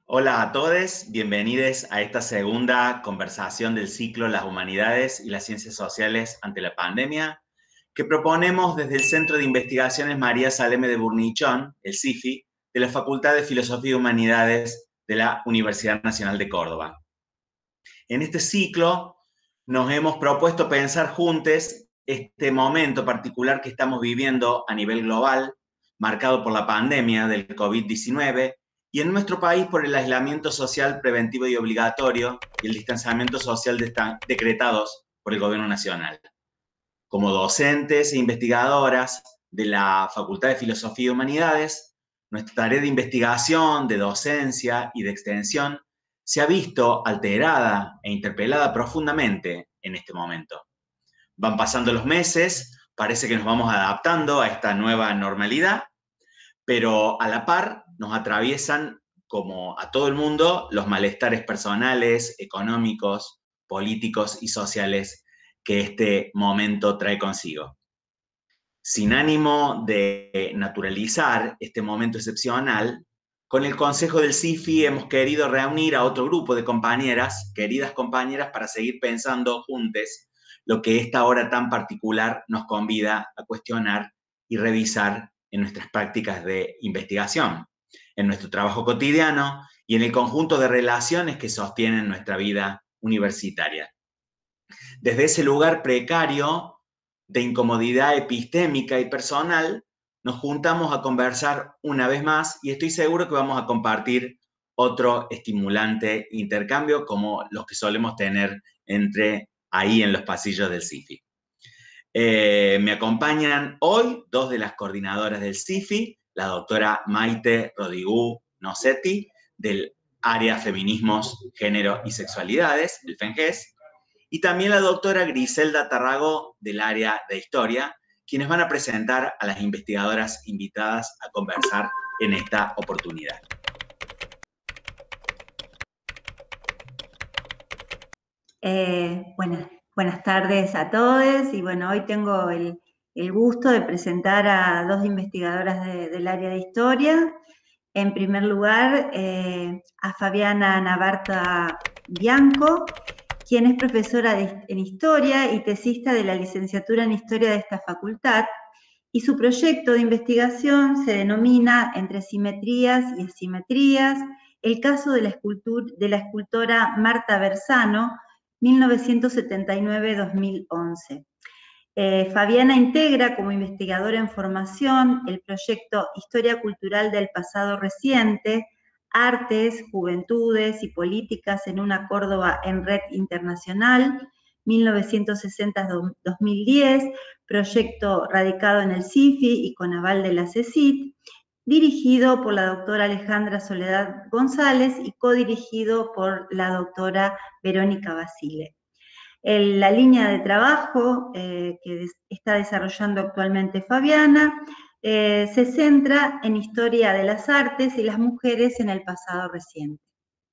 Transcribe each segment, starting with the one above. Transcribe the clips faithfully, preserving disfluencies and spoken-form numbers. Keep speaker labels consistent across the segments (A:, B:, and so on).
A: Hola a todos, bienvenidos a esta segunda conversación del ciclo Las Humanidades y las Ciencias Sociales ante la pandemia, que proponemos desde el Centro de Investigaciones María Saleme de Burnichón, el C I F I, de la Facultad de Filosofía y Humanidades de la Universidad Nacional de Córdoba. En este ciclo nos hemos propuesto pensar juntos este momento particular que estamos viviendo a nivel global, marcado por la pandemia del COVID diecinueve, y en nuestro país por el aislamiento social preventivo y obligatorio y el distanciamiento social decretados por el gobierno nacional. Como docentes e investigadoras de la Facultad de Filosofía y Humanidades, nuestra tarea de investigación, de docencia y de extensión se ha visto alterada e interpelada profundamente en este momento. Van pasando los meses, parece que nos vamos adaptando a esta nueva normalidad, pero a la par nos atraviesan, como a todo el mundo, los malestares personales, económicos, políticos y sociales que este momento trae consigo. Sin ánimo de naturalizar este momento excepcional, con el Consejo del C I F I hemos querido reunir a otro grupo de compañeras, queridas compañeras, para seguir pensando juntos lo que esta hora tan particular nos convida a cuestionar y revisar en nuestras prácticas de investigación, en nuestro trabajo cotidiano y en el conjunto de relaciones que sostienen nuestra vida universitaria. Desde ese lugar precario de incomodidad epistémica y personal, nos juntamos a conversar una vez más y estoy seguro que vamos a compartir otro estimulante intercambio como los que solemos tener entre ahí en los pasillos del C I F I. Eh, me acompañan hoy dos de las coordinadoras del C I F I, la doctora Maite Rodigú Nocetti, del área Feminismos, Género y Sexualidades, el FENGES, y también la doctora Griselda Tarragó, del área de Historia, quienes van a presentar a las investigadoras invitadas a conversar en esta oportunidad.
B: Eh, buenas, buenas tardes a todos y bueno, hoy tengo el, el gusto de presentar a dos investigadoras de, del área de Historia. En primer lugar, eh, a Fabiana Navarta Bianco, quien es profesora de, en Historia y tesista de la licenciatura en Historia de esta facultad, y su proyecto de investigación se denomina Entre simetrías y asimetrías, el caso de la, escultura, de la escultora Marta Bersano, mil novecientos setenta y nueve a dos mil once. Eh, Fabiana integra como investigadora en formación el proyecto Historia Cultural del Pasado Reciente, Artes, Juventudes y Políticas en una Córdoba en Red Internacional, mil novecientos sesenta a dos mil diez, proyecto radicado en el C I F I y con aval de la C E C I T, dirigido por la doctora Alejandra Soledad González y codirigido por la doctora Verónica Basile. El, la línea de trabajo eh, que des, está desarrollando actualmente Fabiana eh, se centra en historia de las artes y las mujeres en el pasado reciente.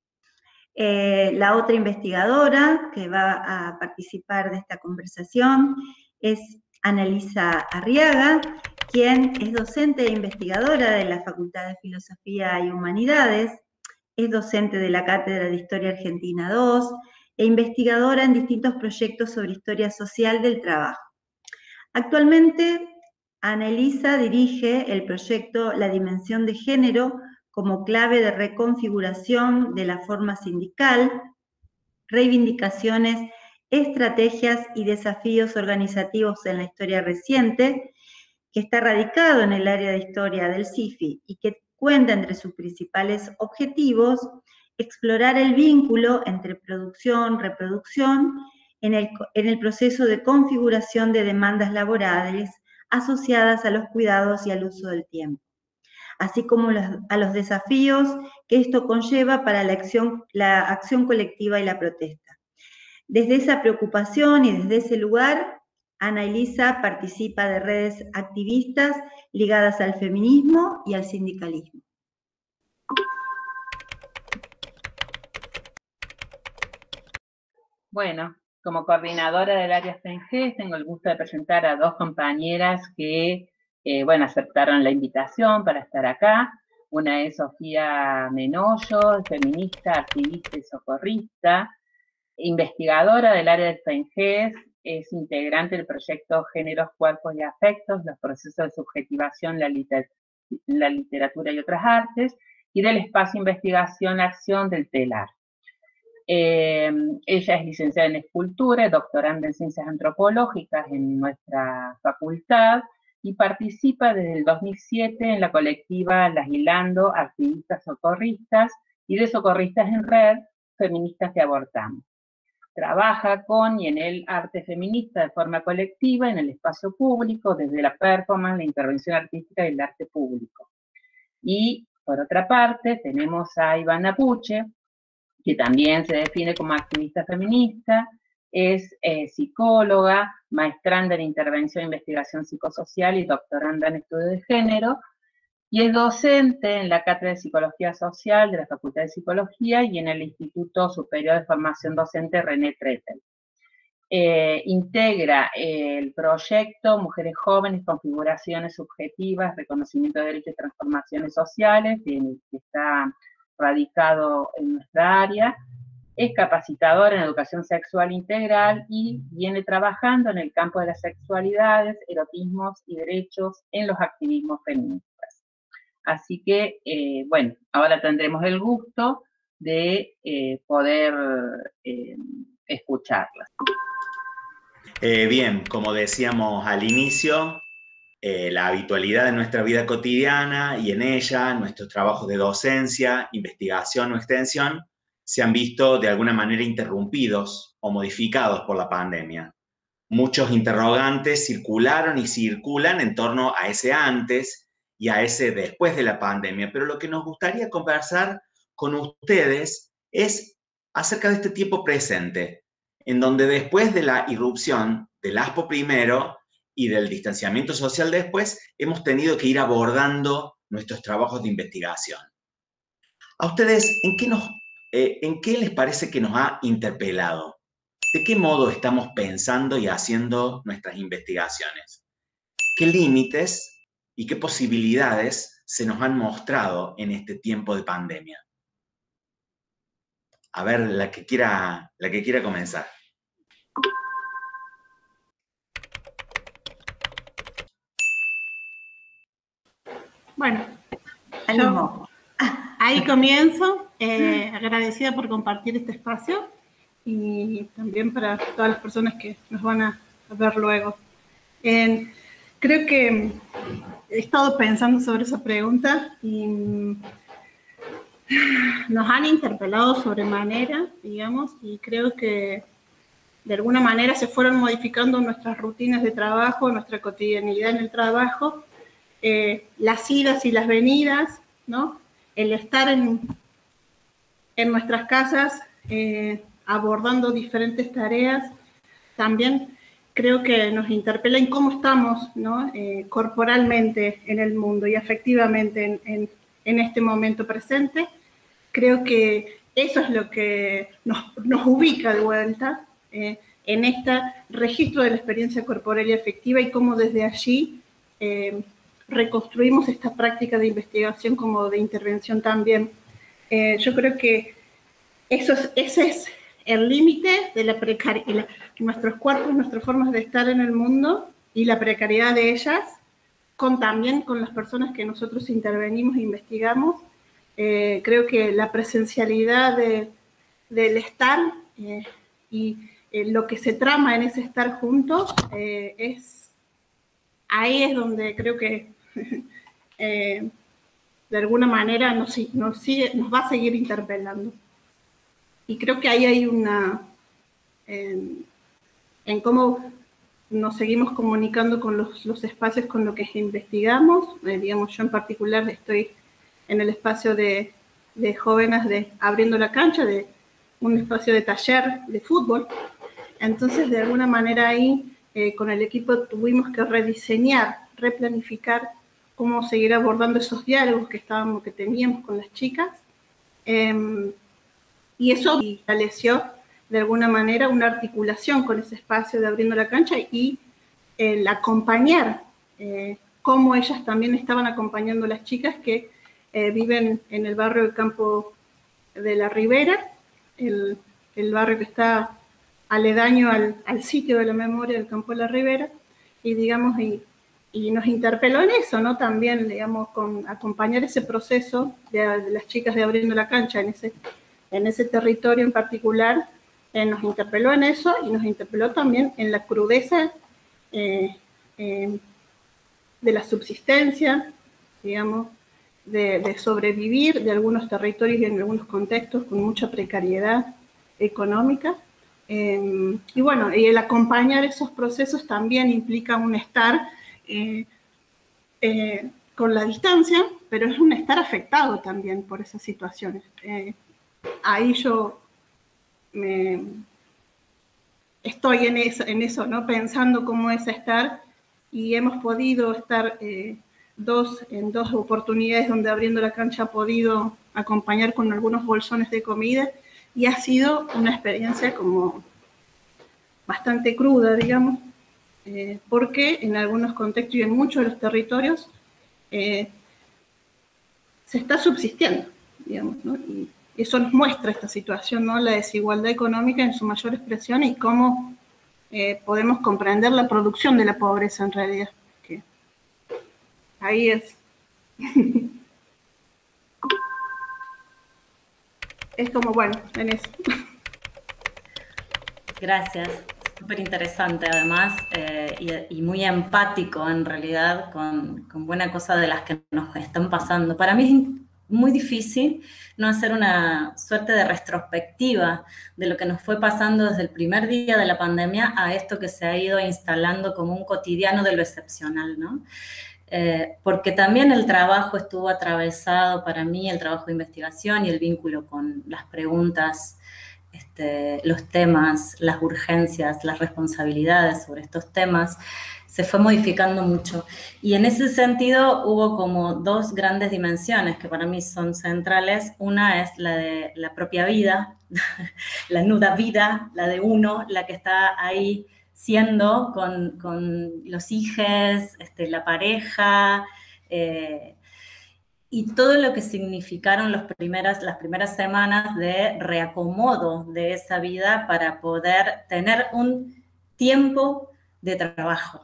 B: Eh, la otra investigadora que va a participar de esta conversación es Annalisa Arriaga, quien es docente e investigadora de la Facultad de Filosofía y Humanidades, es docente de la Cátedra de Historia Argentina dos e investigadora en distintos proyectos sobre historia social del trabajo. Actualmente, Annalisa dirige el proyecto La Dimensión de Género como clave de reconfiguración de la forma sindical, reivindicaciones, estrategias y desafíos organizativos en la historia reciente, que está radicado en el área de historia del C I F I y que cuenta entre sus principales objetivos explorar el vínculo entre producción, reproducción, en el, en el proceso de configuración de demandas laborales asociadas a los cuidados y al uso del tiempo, así como los, a los desafíos que esto conlleva para la acción, la acción colectiva y la protesta. Desde esa preocupación y desde ese lugar, Annalisa participa de redes activistas ligadas al feminismo y al sindicalismo.
C: Bueno, como coordinadora del área FENGES tengo el gusto de presentar a dos compañeras que, eh, bueno, aceptaron la invitación para estar acá. Una es Sofía Menollo, feminista, activista y socorrista, investigadora del área del FENGES, es integrante del proyecto Géneros, Cuerpos y Afectos, los procesos de subjetivación, la, liter la literatura y otras artes, y del espacio Investigación Acción del TELAR. Eh, ella es licenciada en Escultura, doctoranda en Ciencias Antropológicas en nuestra facultad, y participa desde el dos mil siete en la colectiva Las Hilando, activistas socorristas, y de Socorristas en Red, Feministas que Abortamos. Trabaja con y en el arte feminista de forma colectiva en el espacio público, desde la performance, la intervención artística y el arte público. Y, por otra parte, tenemos a Ivana Puche, que también se define como activista feminista, es eh, psicóloga, maestranda en intervención e investigación psicosocial y doctoranda en estudios de género, y es docente en la Cátedra de Psicología Social de la Facultad de Psicología y en el Instituto Superior de Formación Docente René Tretel. Eh, integra eh, el proyecto Mujeres Jóvenes, Configuraciones Subjetivas, Reconocimiento de Derechos y Transformaciones Sociales, que, que está radicado en nuestra área. Es capacitadora en educación sexual integral y viene trabajando en el campo de las sexualidades, erotismos y derechos en los activismos feministas. Así que, eh, bueno, ahora tendremos el gusto de eh, poder eh, escucharlas.
A: Eh, bien, como decíamos al inicio, eh, la habitualidad de nuestra vida cotidiana y en ella nuestros trabajos de docencia, investigación o extensión se han visto de alguna manera interrumpidos o modificados por la pandemia. Muchos interrogantes circularon y circulan en torno a ese antes y a ese después de la pandemia, pero lo que nos gustaría conversar con ustedes es acerca de este tiempo presente, en donde después de la irrupción del ASPO primero y del distanciamiento social después, hemos tenido que ir abordando nuestros trabajos de investigación. ¿A ustedes en qué, nos, eh, en qué les parece que nos ha interpelado? ¿De qué modo estamos pensando y haciendo nuestras investigaciones? ¿Qué límites y qué posibilidades se nos han mostrado en este tiempo de pandemia? A ver, la que quiera, la que quiera comenzar.
D: Bueno, yo ahí comienzo, eh, agradecida por compartir este espacio y también para todas las personas que nos van a ver luego. Eh, creo que he estado pensando sobre esa pregunta y nos han interpelado sobremanera, digamos, y creo que de alguna manera se fueron modificando nuestras rutinas de trabajo, nuestra cotidianidad en el trabajo, eh, las idas y las venidas, ¿no? El estar en, en nuestras casas eh, abordando diferentes tareas, también creo que nos interpela en cómo estamos, ¿no? eh, corporalmente en el mundo y afectivamente en, en, en este momento presente. Creo que eso es lo que nos, nos ubica de vuelta eh, en este registro de la experiencia corporal y afectiva y cómo desde allí eh, reconstruimos esta práctica de investigación como de intervención también. Eh, yo creo que eso es, ese es el límite de la precariedad, nuestros cuerpos, nuestras formas de estar en el mundo y la precariedad de ellas, con también con las personas que nosotros intervenimos e investigamos. Eh, creo que la presencialidad de, del estar eh, y eh, lo que se trama en ese estar juntos, eh, es, ahí es donde creo que eh, de alguna manera nos, nos, sigue, nos va a seguir interpelando. Y creo que ahí hay una, en, en cómo nos seguimos comunicando con los, los espacios con los que investigamos. Eh, digamos, yo en particular estoy en el espacio de, de jóvenes de Abriendo la Cancha, de un espacio de taller de fútbol. Entonces, de alguna manera ahí, eh, con el equipo tuvimos que rediseñar, replanificar cómo seguir abordando esos diálogos que, estábamos, que teníamos con las chicas. Eh, y eso estableció, de alguna manera, una articulación con ese espacio de Abriendo la Cancha y el acompañar, eh, cómo ellas también estaban acompañando a las chicas que eh, viven en el barrio del Campo de la Ribera, el, el barrio que está aledaño al, al sitio de la memoria del Campo de la Ribera, y digamos, y, y nos interpeló en eso, ¿no? También, digamos, con acompañar ese proceso de, de las chicas de Abriendo la Cancha en ese, en ese territorio en particular, eh, nos interpeló en eso y nos interpeló también en la crudeza eh, eh, de la subsistencia, digamos, de, de sobrevivir de algunos territorios y en algunos contextos con mucha precariedad económica. Eh, y bueno, y el acompañar esos procesos también implica un estar eh, eh, con la distancia, pero es un estar afectado también por esas situaciones. Eh, ahí yo me, estoy en eso, en eso, ¿no? Pensando cómo es estar, y hemos podido estar eh, dos, en dos oportunidades donde Abriendo la Cancha ha podido acompañar con algunos bolsones de comida, y ha sido una experiencia como bastante cruda, digamos, eh, porque en algunos contextos y en muchos de los territorios eh, se está subsistiendo, digamos, ¿no? Y eso nos muestra esta situación, ¿no? La desigualdad económica en su mayor expresión y cómo eh, podemos comprender la producción de la pobreza en realidad. Que ahí es. Es como, bueno, en eso.
E: Gracias. Súper interesante además eh, y, y muy empático en realidad con, con buena cosa de las que nos están pasando. Para mí es muy difícil no hacer una suerte de retrospectiva de lo que nos fue pasando desde el primer día de la pandemia a esto que se ha ido instalando como un cotidiano de lo excepcional, ¿no? Eh, porque también el trabajo estuvo atravesado para mí, el trabajo de investigación y el vínculo con las preguntas, este, los temas, las urgencias, las responsabilidades sobre estos temas, se fue modificando mucho. Y en ese sentido hubo como dos grandes dimensiones que para mí son centrales. Una es la de la propia vida, la nuda vida, la de uno, la que está ahí siendo con, con los hijos, este, la pareja, eh, y todo lo que significaron los primeras, las primeras semanas de reacomodo de esa vida para poder tener un tiempo de trabajo,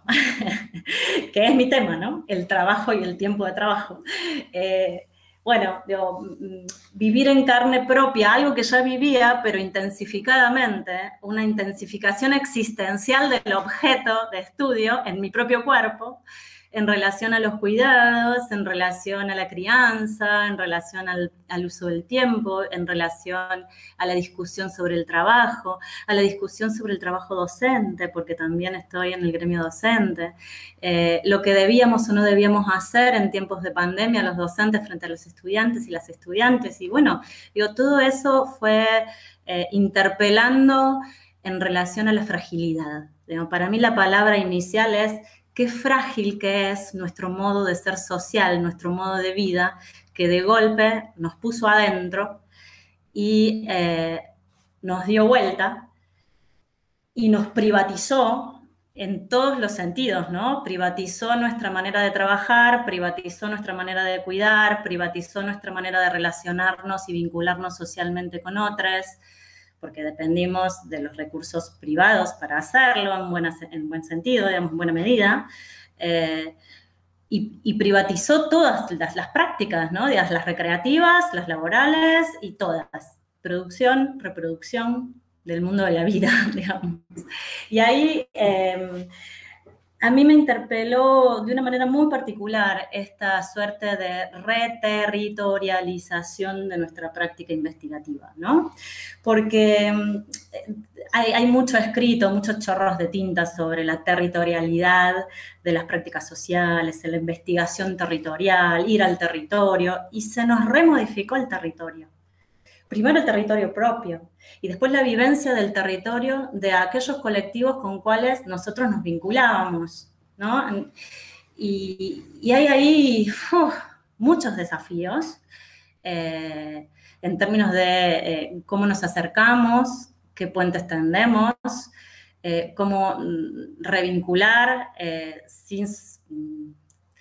E: que es mi tema, ¿no? El trabajo y el tiempo de trabajo. Eh, bueno, digo, vivir en carne propia, algo que ya vivía, pero intensificadamente, una intensificación existencial del objeto de estudio en mi propio cuerpo, en relación a los cuidados, en relación a la crianza, en relación al, al uso del tiempo, en relación a la discusión sobre el trabajo, a la discusión sobre el trabajo docente, porque también estoy en el gremio docente, eh, lo que debíamos o no debíamos hacer en tiempos de pandemia los docentes frente a los estudiantes y las estudiantes, y bueno, digo, todo eso fue eh, interpelando en relación a la fragilidad. Digo, para mí la palabra inicial es qué frágil que es nuestro modo de ser social, nuestro modo de vida, que de golpe nos puso adentro y eh, nos dio vuelta y nos privatizó en todos los sentidos, ¿no? Privatizó nuestra manera de trabajar, privatizó nuestra manera de cuidar, privatizó nuestra manera de relacionarnos y vincularnos socialmente con otros, porque dependimos de los recursos privados para hacerlo en, buena, en buen sentido, digamos, en buena medida, eh, y, y privatizó todas las, las prácticas, ¿no? Las, las recreativas, las laborales y todas. Producción, reproducción del mundo de la vida, digamos. Y ahí eh, a mí me interpeló de una manera muy particular esta suerte de reterritorialización de nuestra práctica investigativa, ¿no? Porque hay, hay mucho escrito, muchos chorros de tinta sobre la territorialidad de las prácticas sociales, la investigación territorial, ir al territorio, y se nos remodificó el territorio. Primero el territorio propio y después la vivencia del territorio de aquellos colectivos con cuales nosotros nos vinculábamos, ¿no? Y, y hay ahí uf, muchos desafíos eh, en términos de eh, cómo nos acercamos, qué puentes tendemos, eh, cómo revincular eh, sin, sin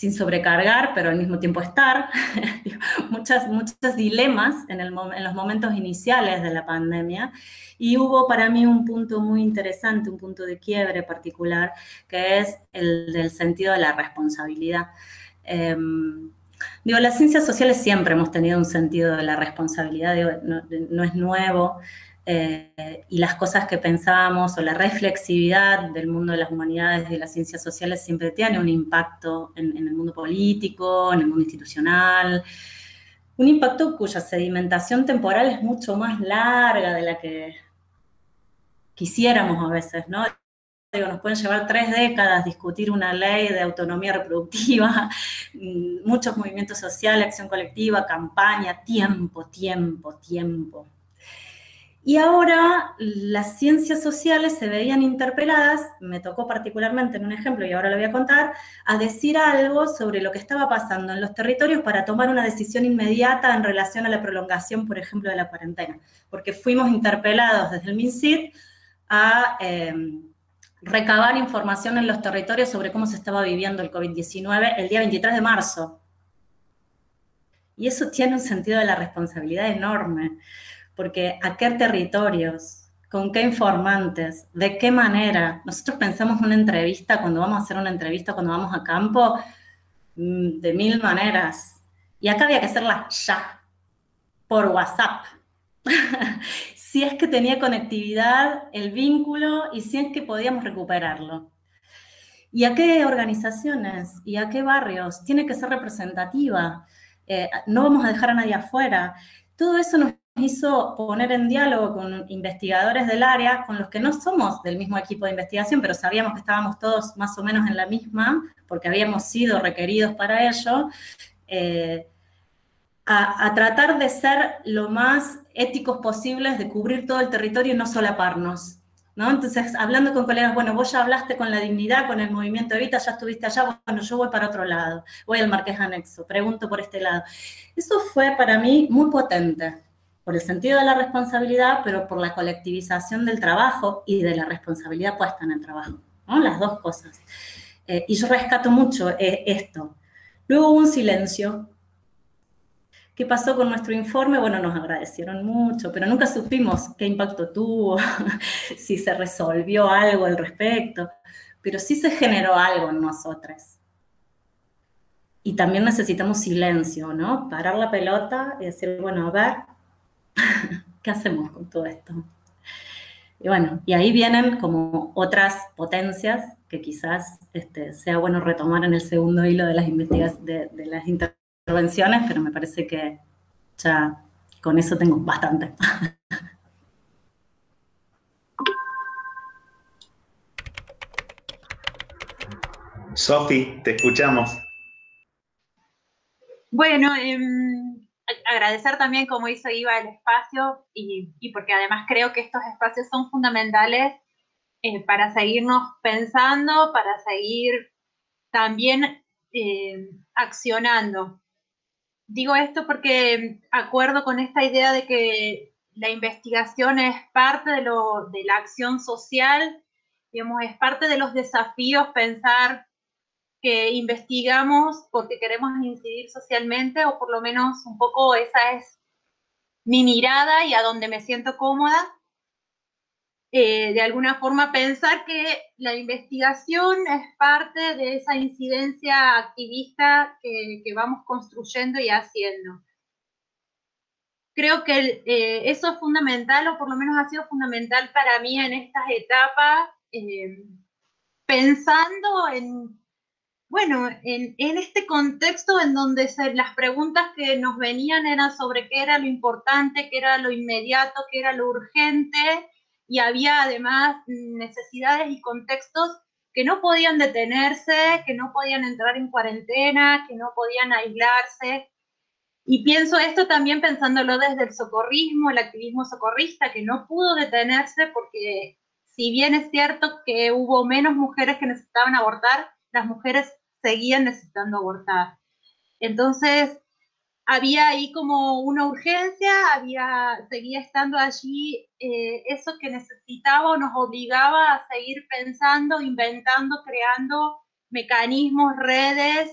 E: sin sobrecargar, pero al mismo tiempo estar, muchas, muchos dilemas en, el, en los momentos iniciales de la pandemia, y hubo para mí un punto muy interesante, un punto de quiebre particular, que es el del sentido de la responsabilidad. Eh, digo, las ciencias sociales siempre hemos tenido un sentido de la responsabilidad, digo, no, no es nuevo, eh, y las cosas que pensábamos o la reflexividad del mundo de las humanidades y de las ciencias sociales siempre tiene un impacto en, en el mundo político, en el mundo institucional, un impacto cuya sedimentación temporal es mucho más larga de la que quisiéramos a veces, ¿no? Digo, nos pueden llevar tres décadas discutir una ley de autonomía reproductiva, muchos movimientos sociales, acción colectiva, campaña, tiempo, tiempo, tiempo. Y ahora las ciencias sociales se veían interpeladas, me tocó particularmente en un ejemplo, y ahora lo voy a contar, a decir algo sobre lo que estaba pasando en los territorios para tomar una decisión inmediata en relación a la prolongación, por ejemplo, de la cuarentena. Porque fuimos interpelados desde el MinSID a eh, recabar información en los territorios sobre cómo se estaba viviendo el COVID diecinueve el día veintitrés de marzo. Y eso tiene un sentido de la responsabilidad enorme. Porque ¿a qué territorios? ¿Con qué informantes? ¿De qué manera? Nosotros pensamos una entrevista, cuando vamos a hacer una entrevista, cuando vamos a campo, de mil maneras. Y acá había que hacerla ya, por WhatsApp. Si es que tenía conectividad, el vínculo, y si es que podíamos recuperarlo. ¿Y a qué organizaciones? ¿Y a qué barrios? Tiene que ser representativa. Eh, no vamos a dejar a nadie afuera. Todo eso nos hizo poner en diálogo con investigadores del área, con los que no somos del mismo equipo de investigación, pero sabíamos que estábamos todos más o menos en la misma, porque habíamos sido requeridos para ello, eh, a, a tratar de ser lo más éticos posibles, de cubrir todo el territorio y no solaparnos, ¿no? Entonces, hablando con colegas, bueno, vos ya hablaste con la dignidad, con el movimiento Evita, ya estuviste allá, bueno, yo voy para otro lado, voy al Marqués Anexo, pregunto por este lado. Eso fue para mí muy potente, por el sentido de la responsabilidad, pero por la colectivización del trabajo y de la responsabilidad puesta en el trabajo, ¿no? Las dos cosas. Eh, y yo rescato mucho eh, esto. Luego hubo un silencio. ¿Qué pasó con nuestro informe? Bueno, nos agradecieron mucho, pero nunca supimos qué impacto tuvo, si se resolvió algo al respecto, pero sí se generó algo en nosotras. Y también necesitamos silencio, ¿no? Parar la pelota y decir, bueno, a ver, ¿qué hacemos con todo esto? Y bueno, y ahí vienen como otras potencias que quizás este, sea bueno retomar en el segundo hilo de las, investigaciones, de, de las intervenciones, pero me parece que ya con eso tengo bastante.
A: Sofi, te escuchamos.
F: Bueno, eh, agradecer también, como hizo Iva, el espacio y, y porque además creo que estos espacios son fundamentales eh, para seguirnos pensando, para seguir también eh, accionando. Digo esto porque acuerdo con esta idea de que la investigación es parte de, lo, de la acción social, digamos, es parte de los desafíos pensar que investigamos porque queremos incidir socialmente, o por lo menos un poco esa es mi mirada y a donde me siento cómoda. Eh, de alguna forma pensar que la investigación es parte de esa incidencia activista que, que vamos construyendo y haciendo. Creo que eh, eso es fundamental, o por lo menos ha sido fundamental para mí en estas etapas, eh, pensando en Bueno, en, en este contexto en donde se, las preguntas que nos venían eran sobre qué era lo importante, qué era lo inmediato, qué era lo urgente, y había además necesidades y contextos que no podían detenerse, que no podían entrar en cuarentena, que no podían aislarse. Y pienso esto también pensándolo desde el socorrismo, el activismo socorrista, que no pudo detenerse porque si bien es cierto que hubo menos mujeres que necesitaban abortar, las mujeres seguían necesitando abortar. Entonces, había ahí como una urgencia, había, seguía estando allí eh, eso que necesitaba o nos obligaba a seguir pensando, inventando, creando mecanismos, redes,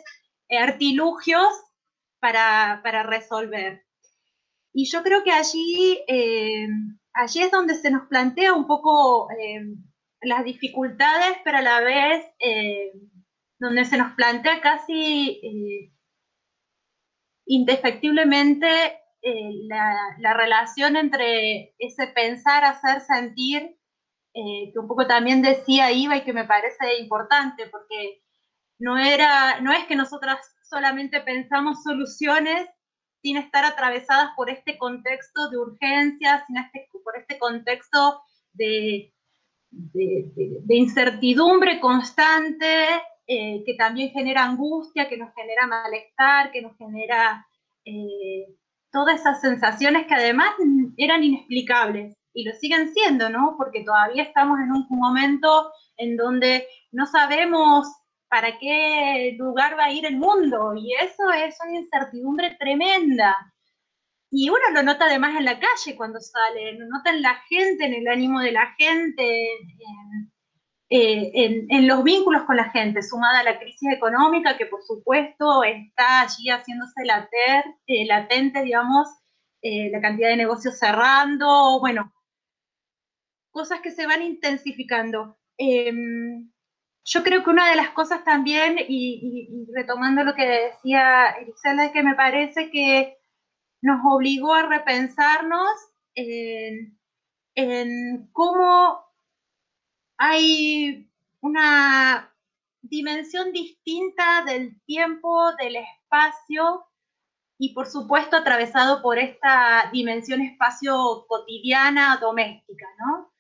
F: artilugios para, para resolver. Y yo creo que allí, eh, allí es donde se nos plantea un poco eh, las dificultades, pero a la vez eh, donde se nos plantea casi eh, indefectiblemente eh, la, la relación entre ese pensar, hacer, sentir, eh, que un poco también decía Iva y que me parece importante, porque no, era, no es que nosotras solamente pensamos soluciones sin estar atravesadas por este contexto de urgencia, sin este, por este contexto de, de, de, de incertidumbre constante, eh, que también genera angustia, que nos genera malestar, que nos genera eh, todas esas sensaciones que además eran inexplicables, y lo siguen siendo, ¿no? Porque todavía estamos en un momento en donde no sabemos para qué lugar va a ir el mundo, y eso es una incertidumbre tremenda. Y uno lo nota además en la calle cuando sale, lo nota en la gente, en el ánimo de la gente, en, en, en los vínculos con la gente, sumada a la crisis económica, que por supuesto está allí haciéndose later, eh, latente, digamos, eh, la cantidad de negocios cerrando, bueno, cosas que se van intensificando. Eh, Yo creo que una de las cosas también, y, y, y retomando lo que decía Elisela, que me parece que nos obligó a repensarnos en, en cómo hay una dimensión distinta del tiempo, del espacio, y por supuesto atravesado por esta dimensión espacio cotidiana, doméstica, ¿no?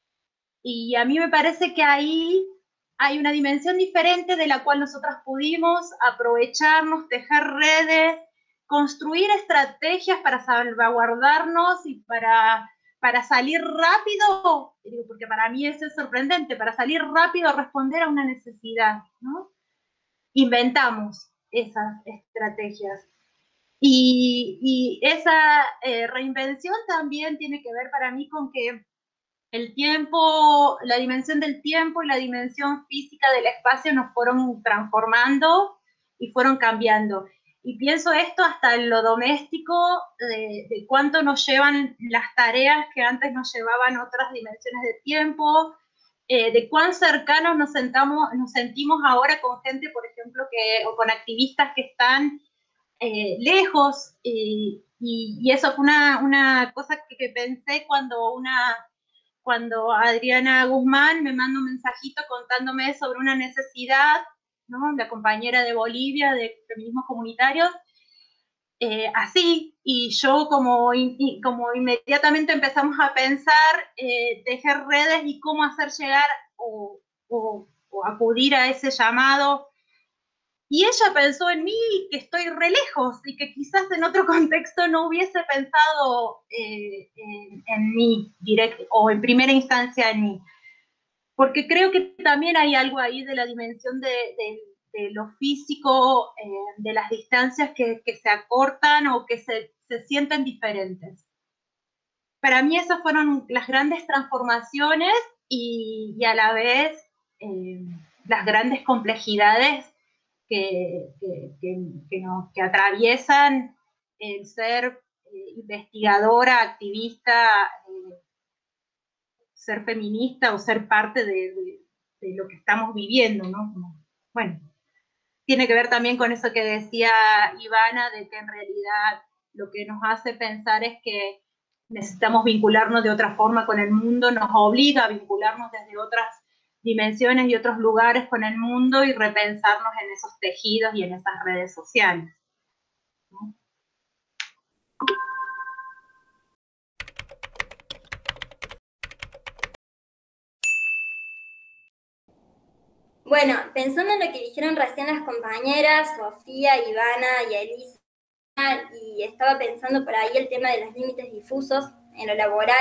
F: Y a mí me parece que ahí hay una dimensión diferente de la cual nosotras pudimos aprovecharnos, tejer redes, construir estrategias para salvaguardarnos y para, para salir rápido, porque para mí eso es sorprendente, para salir rápido a responder a una necesidad, ¿no? Inventamos esas estrategias. Y, y esa eh, reinvención también tiene que ver para mí con que el tiempo, la dimensión del tiempo y la dimensión física del espacio nos fueron transformando y fueron cambiando. Y pienso esto hasta en lo doméstico, de, de cuánto nos llevan las tareas que antes nos llevaban otras dimensiones de tiempo, eh, de cuán cercanos nos, sentamos, nos sentimos ahora con gente, por ejemplo, que, o con activistas que están eh, lejos, eh, y, y eso fue una, una cosa que, que pensé cuando una... cuando Adriana Guzmán me manda un mensajito contándome sobre una necesidad, ¿no? La compañera de Bolivia de feminismos comunitarios, eh, así, y yo como, in, como inmediatamente empezamos a pensar, eh, tejer redes y cómo hacer llegar o, o, o acudir a ese llamado. Y ella pensó en mí, que estoy re lejos, y que quizás en otro contexto no hubiese pensado eh, en, en mí, directo, o en primera instancia en mí. Porque creo que también hay algo ahí de la dimensión de, de, de lo físico, eh, de las distancias que, que se acortan o que se, se sienten diferentes. Para mí esas fueron las grandes transformaciones y, y a la vez eh, las grandes complejidades Que, que, que, nos, que atraviesan el ser eh, investigadora, activista, eh, ser feminista o ser parte de, de, de lo que estamos viviendo, ¿no? Como, bueno, tiene que ver también con eso que decía Ivana, de que en realidad lo que nos hace pensar es que necesitamos vincularnos de otra forma con el mundo, nos obliga a vincularnos desde otras dimensiones y otros lugares con el mundo y repensarnos en esos tejidos y en esas redes sociales, ¿no?
G: Bueno, pensando en lo que dijeron recién las compañeras, Sofía, Ivana y Elisa, y estaba pensando por ahí el tema de los límites difusos en lo laboral,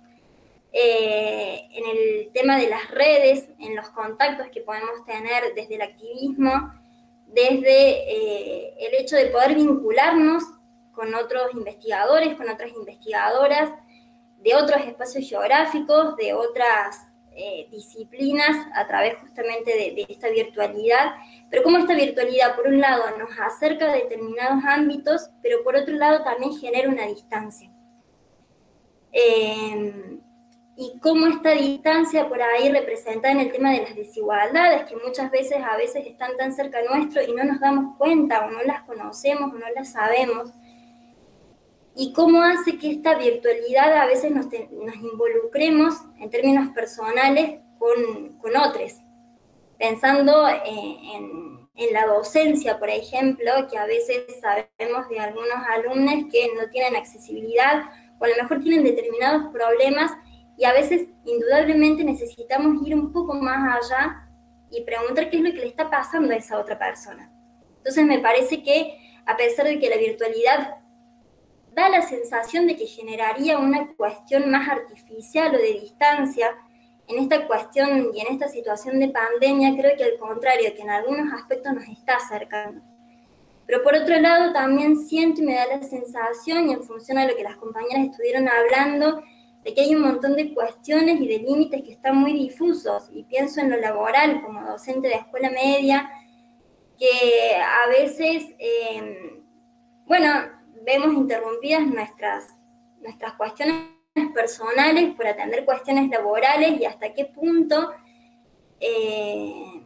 G: Eh, en el tema de las redes, en los contactos que podemos tener desde el activismo, desde eh, el hecho de poder vincularnos con otros investigadores, con otras investigadoras, de otros espacios geográficos, de otras eh, disciplinas a través justamente de, de esta virtualidad, pero cómo esta virtualidad, por un lado, nos acerca a determinados ámbitos, pero por otro lado también genera una distancia. Eh, y cómo esta distancia por ahí representada en el tema de las desigualdades, que muchas veces a veces están tan cerca nuestro y no nos damos cuenta, o no las conocemos, o no las sabemos, y cómo hace que esta virtualidad a veces nos, te, nos involucremos en términos personales con, con otros, pensando en, en, en la docencia, por ejemplo, que a veces sabemos de algunos alumnos que no tienen accesibilidad, o a lo mejor tienen determinados problemas, y a veces, indudablemente, necesitamos ir un poco más allá y preguntar qué es lo que le está pasando a esa otra persona. Entonces me parece que, a pesar de que la virtualidad da la sensación de que generaría una cuestión más artificial o de distancia, en esta cuestión y en esta situación de pandemia, creo que al contrario, que en algunos aspectos nos está acercando. Pero por otro lado, también siento y me da la sensación, y en función a lo que las compañeras estuvieron hablando, de que hay un montón de cuestiones y de límites que están muy difusos, y pienso en lo laboral como docente de escuela media, que a veces, eh, bueno, vemos interrumpidas nuestras, nuestras cuestiones personales por atender cuestiones laborales, y hasta qué punto eh,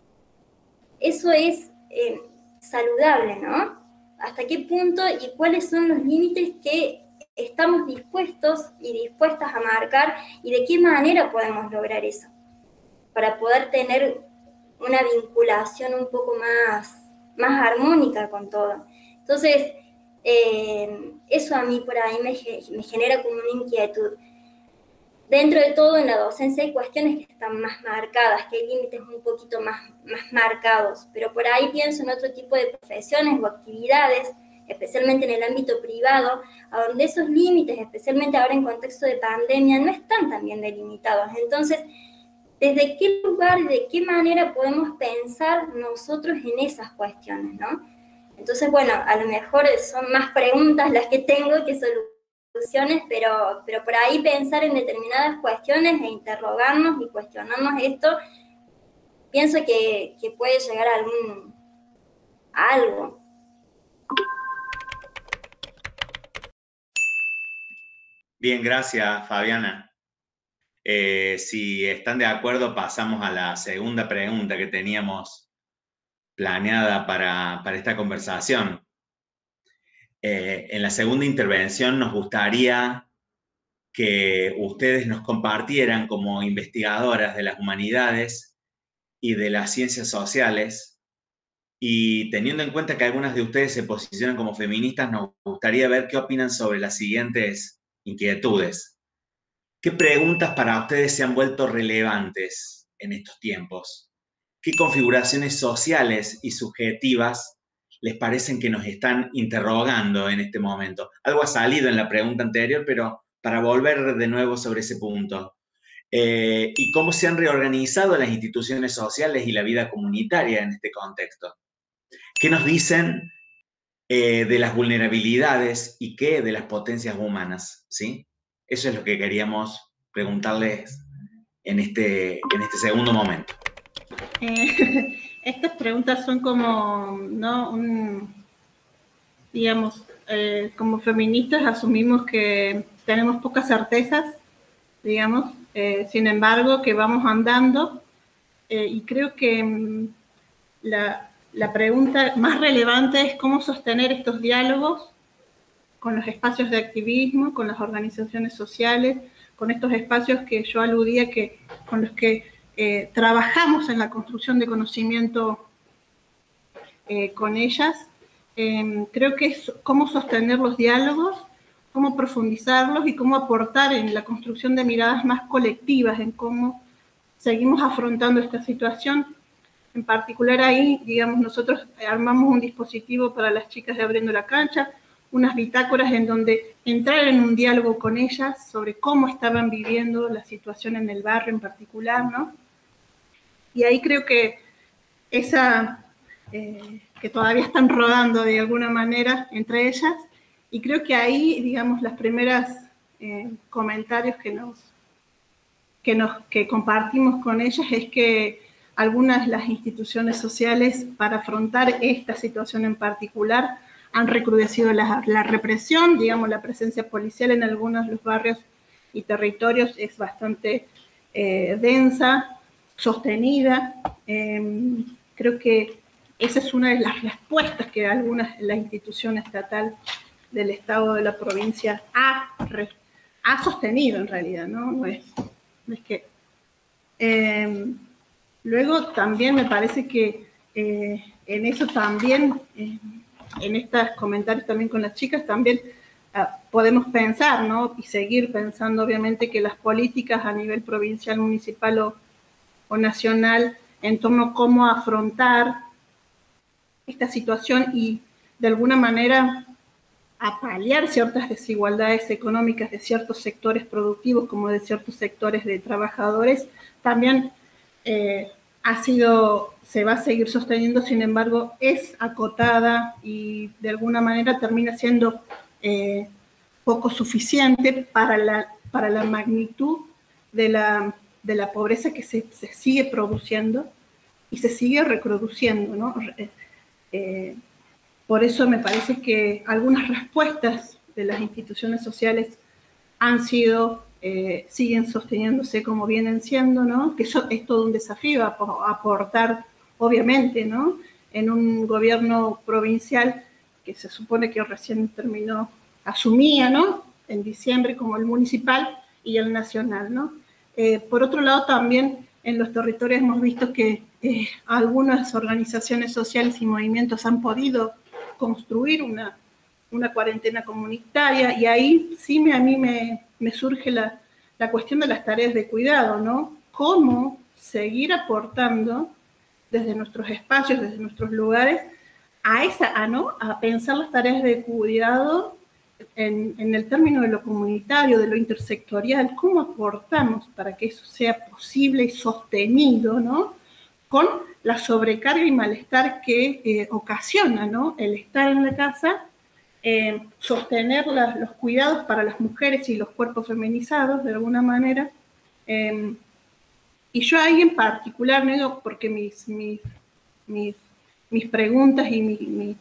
G: eso es eh, saludable, ¿no? Hasta qué punto y cuáles son los límites que estamos dispuestos y dispuestas a marcar, y de qué manera podemos lograr eso, para poder tener una vinculación un poco más, más armónica con todo. Entonces, eh, eso a mí por ahí me, me genera como una inquietud. Dentro de todo, en la docencia hay cuestiones que están más marcadas, que hay límites un poquito más, más marcados, pero por ahí pienso en otro tipo de profesiones o actividades, especialmente en el ámbito privado, a donde esos límites, especialmente ahora en contexto de pandemia, no están tan bien delimitados. Entonces, ¿desde qué lugar y de qué manera podemos pensar nosotros en esas cuestiones, ¿no? Entonces, bueno, a lo mejor son más preguntas las que tengo que soluciones, pero, pero por ahí pensar en determinadas cuestiones e interrogarnos y cuestionarnos esto, pienso que, que puede llegar a algún a algo.
A: Bien, gracias, Fabiana. Eh, si están de acuerdo, pasamos a la segunda pregunta que teníamos planeada para, para esta conversación. Eh, en la segunda intervención nos gustaría que ustedes nos compartieran como investigadoras de las humanidades y de las ciencias sociales, y teniendo en cuenta que algunas de ustedes se posicionan como feministas, nos gustaría ver qué opinan sobre las siguientes inquietudes. ¿Qué preguntas para ustedes se han vuelto relevantes en estos tiempos? ¿Qué configuraciones sociales y subjetivas les parecen que nos están interrogando en este momento? Algo ha salido en la pregunta anterior, pero para volver de nuevo sobre ese punto. Eh, ¿Y cómo se han reorganizado las instituciones sociales y la vida comunitaria en este contexto? ¿Qué nos dicen eh, de las vulnerabilidades y qué de las potencias humanas? ¿Sí? Eso es lo que queríamos preguntarles en este, en este segundo momento.
D: Eh, estas preguntas son como, ¿no? Un, digamos, eh, como feministas asumimos que tenemos pocas certezas, digamos, eh, sin embargo, que vamos andando, eh, y creo que mm, la, la pregunta más relevante es cómo sostener estos diálogos con los espacios de activismo, con las organizaciones sociales, con estos espacios que yo aludía, que, con los que eh, trabajamos en la construcción de conocimiento eh, con ellas. Eh, creo que es cómo sostener los diálogos, cómo profundizarlos y cómo aportar en la construcción de miradas más colectivas, en cómo seguimos afrontando esta situación. En particular ahí, digamos, nosotros armamos un dispositivo para las chicas de Abriendo la Cancha, unas bitácoras en donde entrar en un diálogo con ellas sobre cómo estaban viviendo la situación en el barrio en particular, ¿no? Y ahí creo que esa, eh, que todavía están rodando de alguna manera entre ellas, y creo que ahí, digamos, las primeras eh, comentarios que nos, que, nos, que compartimos con ellas es que algunas de las instituciones sociales, para afrontar esta situación en particular, han recrudecido la, la represión, digamos, la presencia policial en algunos de los barrios y territorios es bastante eh, densa, sostenida. Eh, creo que esa es una de las respuestas que algunas, la institución estatal del Estado de la provincia ha, ha sostenido en realidad, ¿no? No es, no es que... Eh, luego también me parece que eh, en eso también, eh, en estos comentarios también con las chicas, también uh, podemos pensar, ¿no? Y seguir pensando, obviamente, que las políticas a nivel provincial, municipal o, o nacional en torno a cómo afrontar esta situación y, de alguna manera, a paliar ciertas desigualdades económicas de ciertos sectores productivos como de ciertos sectores de trabajadores, también eh, ha sido, se va a seguir sosteniendo, sin embargo, es acotada y de alguna manera termina siendo eh, poco suficiente para la, para la magnitud de la, de la pobreza que se, se sigue produciendo y se sigue reproduciendo, ¿no? Eh, por eso me parece que algunas respuestas de las instituciones sociales han sido, eh, siguen sosteniéndose como vienen siendo, ¿no? Que eso es todo un desafío, aportar, obviamente, ¿no? En un gobierno provincial que se supone que recién terminó, asumía, ¿no? En diciembre, como el municipal y el nacional, ¿no? Eh, por otro lado, también en los territorios hemos visto que eh, algunas organizaciones sociales y movimientos han podido construir una, una cuarentena comunitaria, y ahí sí me, a mí me, me surge la, la cuestión de las tareas de cuidado, ¿no? Cómo seguir aportando desde nuestros espacios, desde nuestros lugares, a, esa, a, ¿no? a pensar las tareas de cuidado en, en el término de lo comunitario, de lo intersectorial, cómo aportamos para que eso sea posible y sostenido, ¿no? Con la sobrecarga y malestar que eh, ocasiona, ¿no? El estar en la casa, eh, sostener la, los cuidados para las mujeres y los cuerpos feminizados, de alguna manera. Eh, y yo ahí en particular, no digo porque mis, mis, mis, mis preguntas y mi, mi,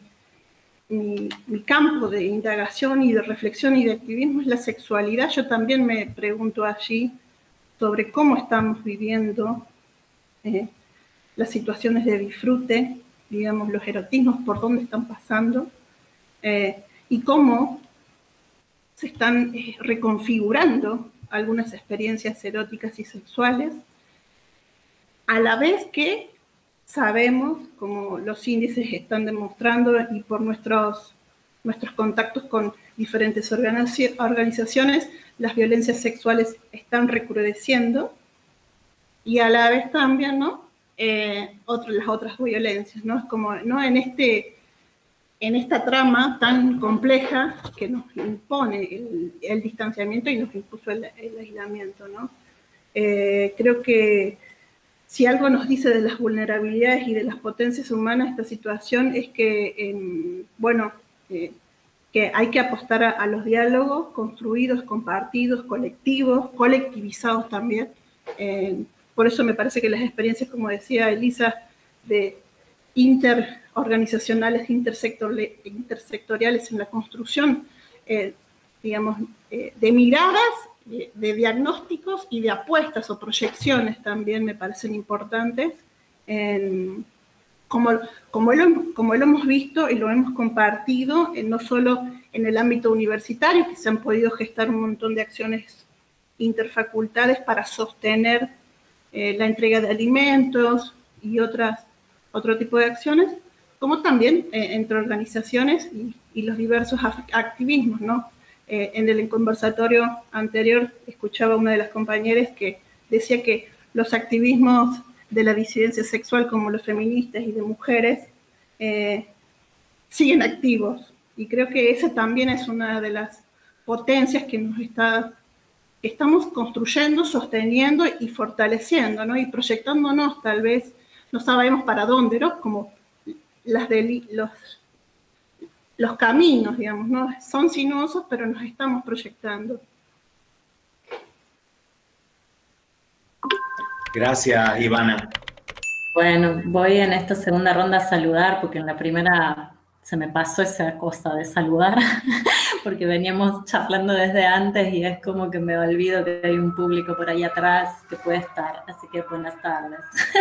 D: mi, mi campo de indagación y de reflexión y de activismo es la sexualidad, yo también me pregunto allí sobre cómo estamos viviendo eh, las situaciones de disfrute, digamos, los erotismos, por dónde están pasando, eh, y cómo se están eh, reconfigurando algunas experiencias eróticas y sexuales, a la vez que sabemos, como los índices están demostrando y por nuestros, nuestros contactos con diferentes organizaciones, las violencias sexuales están recrudeciendo, y a la vez también, ¿no? Eh, otro, las otras violencias, ¿no? Es como, ¿no? En, este, en esta trama tan compleja que nos impone el, el distanciamiento y nos impuso el, el aislamiento, ¿no? Eh, creo que si algo nos dice de las vulnerabilidades y de las potencias humanas esta situación es que, eh, bueno, eh, que hay que apostar a, a los diálogos construidos, compartidos, colectivos, colectivizados también. Eh, por eso me parece que las experiencias, como decía Elisa, de interorganizacionales, intersectoriales en la construcción, eh, digamos, eh, de miradas, de, de diagnósticos y de apuestas o proyecciones también me parecen importantes, en, como, como, lo, como lo hemos visto y lo hemos compartido, eh, no solo en el ámbito universitario, que se han podido gestar un montón de acciones interfacultades para sostener eh, la entrega de alimentos y otras, otro tipo de acciones, como también eh, entre organizaciones y, y los diversos activismos, ¿no? Eh, en el conversatorio anterior escuchaba a una de las compañeras que decía que los activismos de la disidencia sexual, como los feministas y de mujeres, eh, siguen activos. Y creo que esa también es una de las potencias que nos está, estamos construyendo, sosteniendo y fortaleciendo, ¿no? Y proyectándonos, tal vez, no sabemos para dónde, ¿no? Como las de los... los caminos, digamos, ¿no? Son sinuosos, pero nos estamos proyectando.
A: Gracias, Ivana.
E: Bueno, voy en esta segunda ronda a saludar, porque en la primera se me pasó esa cosa de saludar, porque veníamos charlando desde antes y es como que me olvido que hay un público por ahí atrás que puede estar, así que buenas tardes.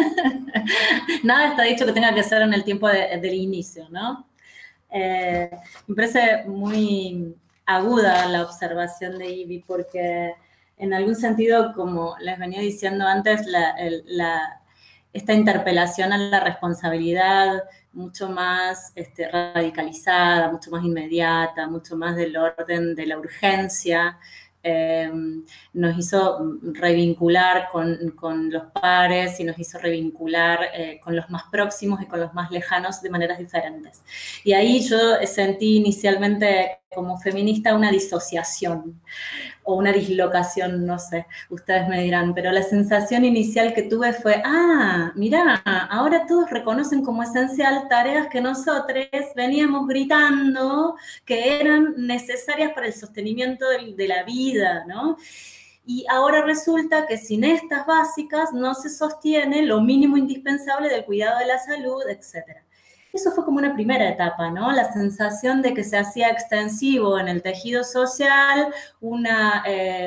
E: Nada está dicho que tenga que ser en el tiempo de, del inicio, ¿no? Eh, me parece muy aguda la observación de Ivy, porque en algún sentido, como les venía diciendo antes, la, el, la, esta interpelación a la responsabilidad mucho más este, radicalizada, mucho más inmediata, mucho más del orden de la urgencia, eh, nos hizo revincular con, con los pares y nos hizo revincular eh, con los más próximos y con los más lejanos de maneras diferentes. Y ahí yo sentí inicialmente como feminista una disociación o una dislocación, no sé, ustedes me dirán, pero la sensación inicial que tuve fue, ah, mirá, ahora todos reconocen como esencial tareas que nosotros veníamos gritando que eran necesarias para el sostenimiento de, de la vida, ¿no? Y ahora resulta que sin estas básicas no se sostiene lo mínimo indispensable del cuidado de la salud, etcétera. Eso fue como una primera etapa, ¿no? La sensación de que se hacía extensivo en el tejido social una eh,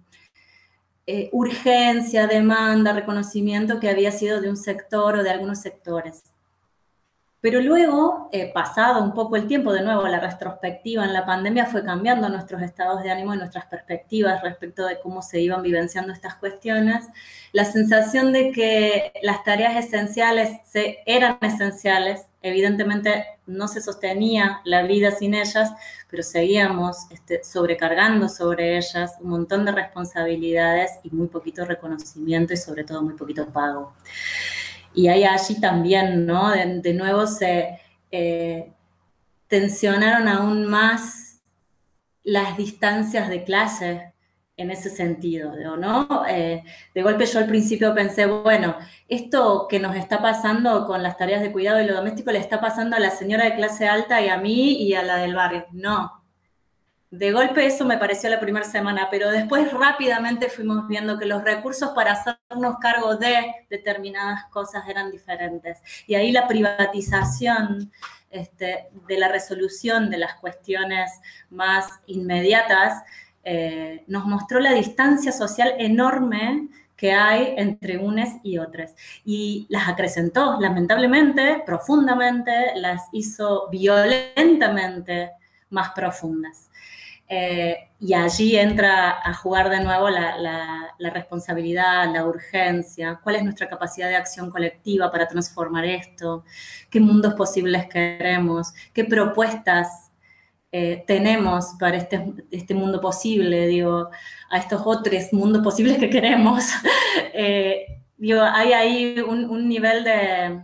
E: eh, urgencia, demanda, reconocimiento que había sido de un sector o de algunos sectores. Pero luego, eh, pasado un poco el tiempo, de nuevo la retrospectiva en la pandemia fue cambiando nuestros estados de ánimo y nuestras perspectivas respecto de cómo se iban vivenciando estas cuestiones. La sensación de que las tareas esenciales se, eran esenciales, evidentemente no se sostenía la vida sin ellas, pero seguíamos este, sobrecargando sobre ellas un montón de responsabilidades y muy poquito reconocimiento y sobre todo muy poquito pago. Y hay allí también, ¿no? De, de nuevo se eh, tensionaron aún más las distancias de clase en ese sentido, ¿no? Eh, de golpe yo al principio pensé, bueno, esto que nos está pasando con las tareas de cuidado y lo doméstico le está pasando a la señora de clase alta y a mí y a la del barrio. No. De golpe eso me pareció la primera semana, pero después rápidamente fuimos viendo que los recursos para hacernos cargo de determinadas cosas eran diferentes. Y ahí la privatización este, de la resolución de las cuestiones más inmediatas eh, nos mostró la distancia social enorme que hay entre unes y otras. Y las acrecentó, lamentablemente, profundamente, las hizo violentamente más profundas. Eh, y allí entra a jugar de nuevo la, la, la responsabilidad, la urgencia, cuál es nuestra capacidad de acción colectiva para transformar esto, qué mundos posibles queremos, qué propuestas eh, tenemos para este, este mundo posible, digo, a estos otros mundos posibles que queremos. eh, digo, hay ahí un, un nivel de...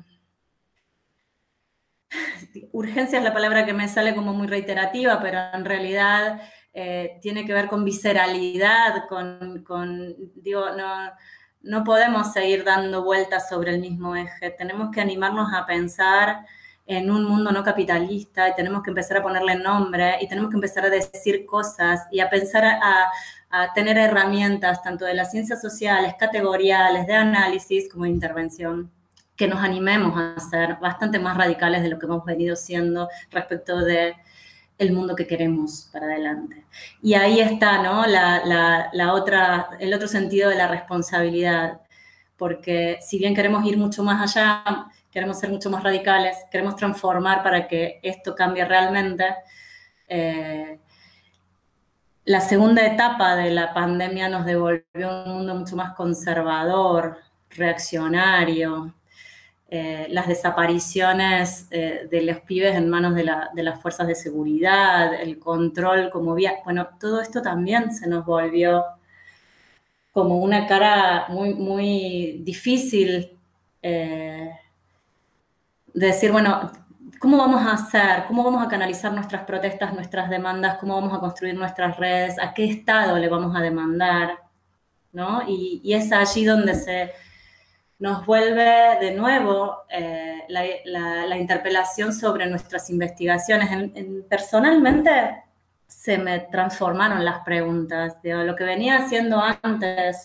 E: Urgencia es la palabra que me sale como muy reiterativa, pero en realidad eh, tiene que ver con visceralidad, con, con digo, no, no podemos seguir dando vueltas sobre el mismo eje. Tenemos que animarnos a pensar en un mundo no capitalista y tenemos que empezar a ponerle nombre y tenemos que empezar a decir cosas y a pensar a, a tener herramientas tanto de las ciencias sociales, categoriales, de análisis como de intervención, que nos animemos a ser bastante más radicales de lo que hemos venido siendo respecto de el mundo que queremos para adelante. Y ahí está, ¿no? La, la, la otra, el otro sentido de la responsabilidad, porque si bien queremos ir mucho más allá, queremos ser mucho más radicales, queremos transformar para que esto cambie realmente, eh, la segunda etapa de la pandemia nos devolvió un mundo mucho más conservador, reaccionario, Eh, las desapariciones eh, de los pibes en manos de, la, de las fuerzas de seguridad, el control como vía, bueno, todo esto también se nos volvió como una cara muy, muy difícil eh, de decir, bueno, ¿cómo vamos a hacer? ¿Cómo vamos a canalizar nuestras protestas, nuestras demandas? ¿Cómo vamos a construir nuestras redes? ¿A qué estado le vamos a demandar? ¿No? Y, y es allí donde se... nos vuelve de nuevo eh, la, la, la interpelación sobre nuestras investigaciones. En, en, personalmente se me transformaron las preguntas. Digo, lo que venía haciendo antes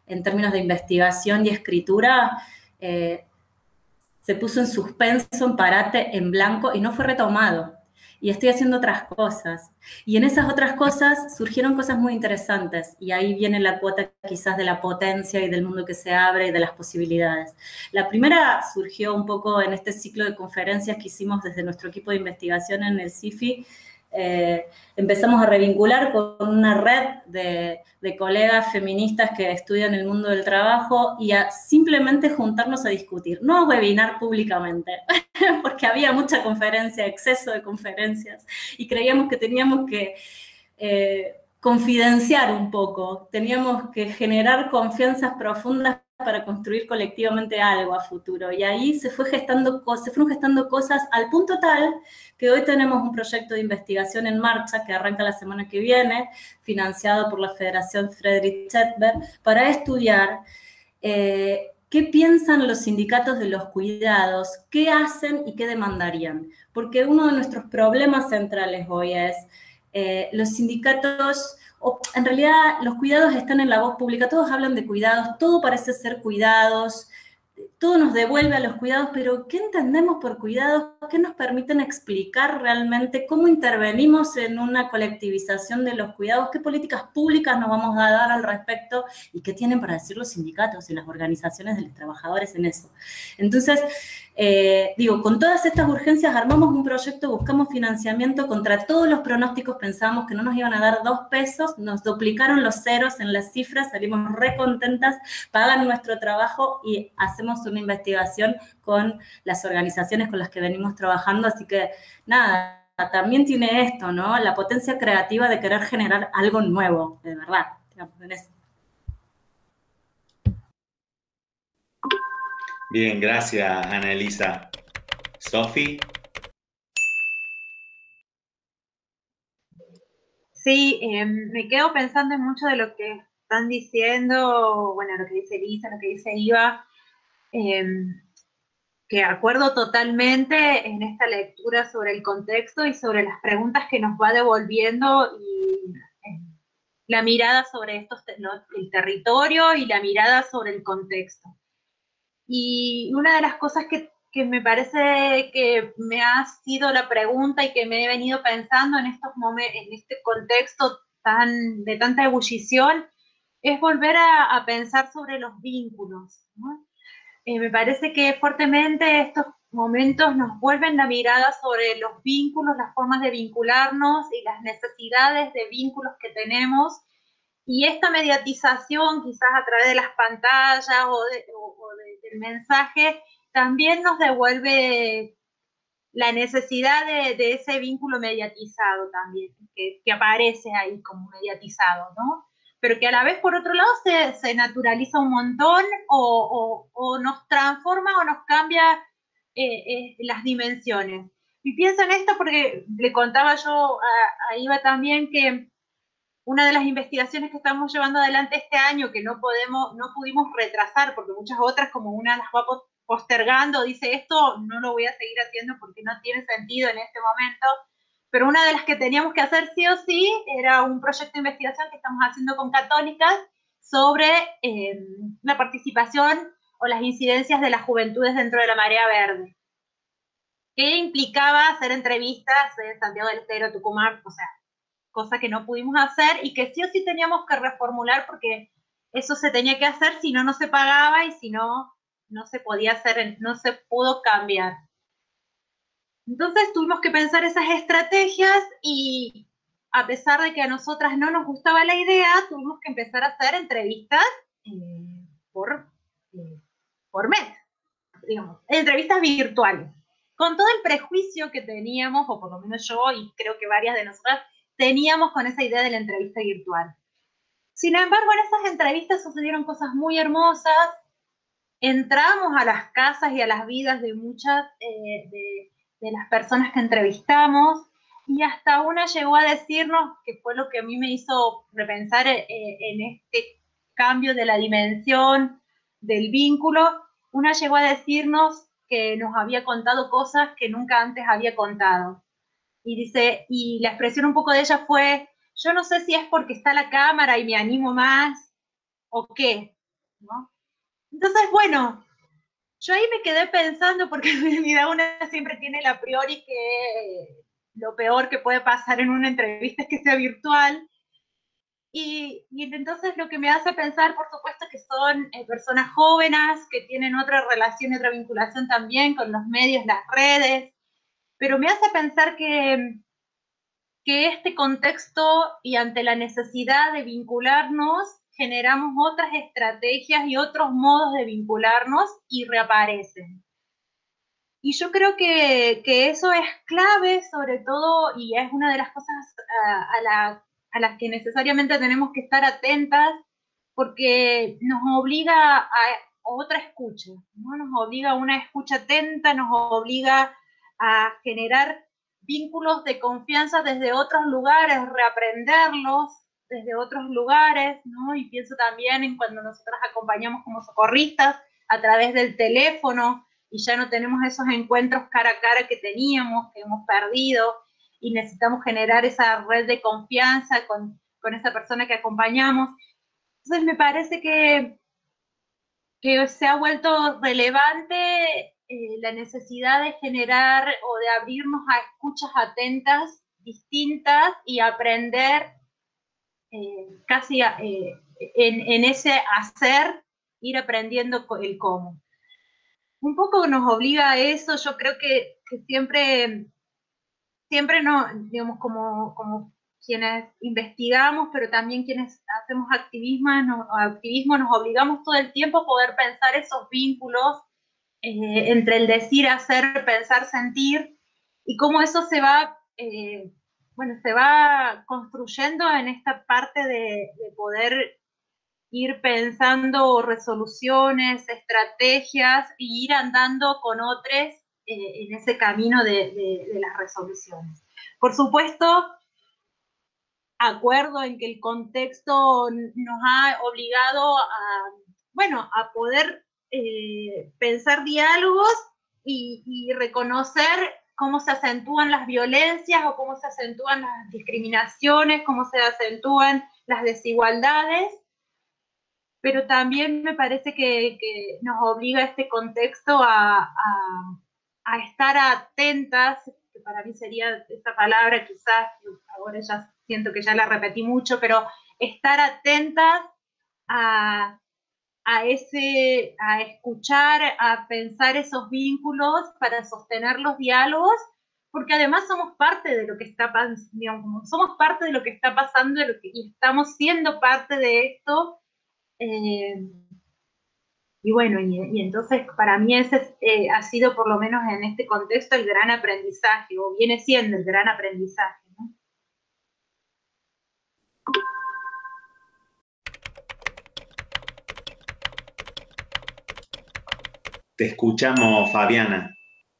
E: en términos de investigación y escritura, eh, se puso en suspenso, en parate, en blanco, y no fue retomado. Y estoy haciendo otras cosas. Y en esas otras cosas surgieron cosas muy interesantes, y ahí viene la cuota quizás de la potencia y del mundo que se abre y de las posibilidades. La primera surgió un poco en este ciclo de conferencias que hicimos desde nuestro equipo de investigación en el C I F I. Eh, empezamos a revincular con una red de, de colegas feministas que estudian el mundo del trabajo y a simplemente juntarnos a discutir, no a webinar públicamente, porque había mucha conferencia, exceso de conferencias, y creíamos que teníamos que eh, confidenciar un poco, teníamos que generar confianzas profundas para construir colectivamente algo a futuro. Y ahí se, fue gestando, se fueron gestando cosas al punto tal que hoy tenemos un proyecto de investigación en marcha que arranca la semana que viene, financiado por la Federación Friedrich Schädler, para estudiar eh, qué piensan los sindicatos de los cuidados, qué hacen y qué demandarían. Porque uno de nuestros problemas centrales hoy es eh, los sindicatos... O, en realidad, los cuidados están en la voz pública, todos hablan de cuidados, todo parece ser cuidados, todo nos devuelve a los cuidados, pero ¿qué entendemos por cuidados? ¿Qué nos permiten explicar realmente cómo intervenimos en una colectivización de los cuidados? ¿Qué políticas públicas nos vamos a dar al respecto? ¿Y qué tienen para decir los sindicatos y las organizaciones de los trabajadores en eso? Entonces, eh, digo, con todas estas urgencias armamos un proyecto, buscamos financiamiento, contra todos los pronósticos pensábamos que no nos iban a dar dos pesos, nos duplicaron los ceros en las cifras, salimos re contentas, pagan nuestro trabajo y hacemos una investigación con las organizaciones con las que venimos trabajando, así que nada, también tiene esto, ¿no? La potencia creativa de querer generar algo nuevo, de verdad, digamos, en eso.
A: Bien, gracias, Ana Elisa. Sofi.
F: Sí, eh, me quedo pensando en mucho de lo que están diciendo, bueno, lo que dice Elisa, lo que dice Iva, eh, que acuerdo totalmente en esta lectura sobre el contexto y sobre las preguntas que nos va devolviendo y eh, la mirada sobre estos, el territorio y la mirada sobre el contexto. Y una de las cosas que, que me parece que me ha sido la pregunta y que me he venido pensando en estos momentos, en este contexto tan, de tanta ebullición, es volver a, a pensar sobre los vínculos, ¿no? Eh, me parece que fuertemente estos momentos nos vuelven la mirada sobre los vínculos, las formas de vincularnos y las necesidades de vínculos que tenemos. Y esta mediatización, quizás a través de las pantallas o, de, o, o de, del mensaje, también nos devuelve la necesidad de, de ese vínculo mediatizado también, que, que aparece ahí como mediatizado, ¿no? Pero que a la vez, por otro lado, se, se naturaliza un montón o, o, o nos transforma o nos cambia eh, eh, las dimensiones. Y pienso en esto porque le contaba yo a, a Iva también que una de las investigaciones que estamos llevando adelante este año, que no podemos, no pudimos retrasar, porque muchas otras, como una las va postergando, dice esto no lo voy a seguir haciendo porque no tiene sentido en este momento, pero una de las que teníamos que hacer sí o sí era un proyecto de investigación que estamos haciendo con católicas sobre eh, la participación o las incidencias de las juventudes dentro de la Marea Verde, que implicaba hacer entrevistas en Santiago del Estero, Tucumán, o sea, cosa que no pudimos hacer y que sí o sí teníamos que reformular porque eso se tenía que hacer, si no, no se pagaba y si no, no se podía hacer, no se pudo cambiar. Entonces tuvimos que pensar esas estrategias y a pesar de que a nosotras no nos gustaba la idea, tuvimos que empezar a hacer entrevistas eh, por, eh, por Met, digamos, entrevistas virtuales, con todo el prejuicio que teníamos, o por lo menos yo y creo que varias de nosotras, teníamos con esa idea de la entrevista virtual. Sin embargo, en esas entrevistas sucedieron cosas muy hermosas, entramos a las casas y a las vidas de muchas eh, de, de las personas que entrevistamos, y hasta una llegó a decirnos, que fue lo que a mí me hizo repensar eh, en este cambio de la dimensión del vínculo, una llegó a decirnos que nos había contado cosas que nunca antes había contado. Y dice, y la expresión un poco de ella fue, yo no sé si es porque está la cámara y me animo más, o qué, ¿no? Entonces, bueno, yo ahí me quedé pensando, porque en realidad una siempre tiene la priori que lo peor que puede pasar en una entrevista es que sea virtual. Y, y entonces lo que me hace pensar, por supuesto, que son eh, personas jóvenes, que tienen otra relación y otra vinculación también con los medios, las redes, pero me hace pensar que, que este contexto y ante la necesidad de vincularnos, generamos otras estrategias y otros modos de vincularnos y reaparecen. Y yo creo que, que eso es clave, sobre todo, y es una de las cosas a, a, la, a las que necesariamente tenemos que estar atentas, porque nos obliga a otra escucha, ¿no? Nos obliga a una escucha atenta, nos obliga a generar vínculos de confianza desde otros lugares, reaprenderlos desde otros lugares, ¿no? Y pienso también en cuando nosotras acompañamos como socorristas a través del teléfono, y ya no tenemos esos encuentros cara a cara que teníamos, que hemos perdido, y necesitamos generar esa red de confianza con, con esa persona que acompañamos. Entonces me parece que, que se ha vuelto relevante eh, la necesidad de generar o de abrirnos a escuchas atentas, distintas, y aprender eh, casi eh, en, en ese hacer, ir aprendiendo el cómo. Un poco nos obliga a eso. Yo creo que, que siempre, siempre no, digamos, como, como quienes investigamos, pero también quienes hacemos activismo, no, activismo, nos obligamos todo el tiempo a poder pensar esos vínculos eh, entre el decir, hacer, pensar, sentir, y cómo eso se va, eh, bueno, se va construyendo en esta parte de, de poder ir pensando resoluciones, estrategias, y ir andando con otros eh, en ese camino de, de, de las resoluciones. Por supuesto, acuerdo en que el contexto nos ha obligado a, bueno, a poder eh, pensar diálogos y, y reconocer cómo se acentúan las violencias o cómo se acentúan las discriminaciones, cómo se acentúan las desigualdades, pero también me parece que, que nos obliga este contexto a, a, a estar atentas, que para mí sería esta palabra, quizás, ahora ya siento que ya la repetí mucho, pero estar atentas a, a, ese, a escuchar, a pensar esos vínculos para sostener los diálogos, porque además somos parte de lo que está pasando, digamos, somos parte de lo que está pasando y estamos siendo parte de esto. Eh, y bueno, y, y entonces para mí ese eh, ha sido, por lo menos en este contexto, el gran aprendizaje, o viene siendo el gran aprendizaje, ¿no?
A: Te escuchamos, Fabiana.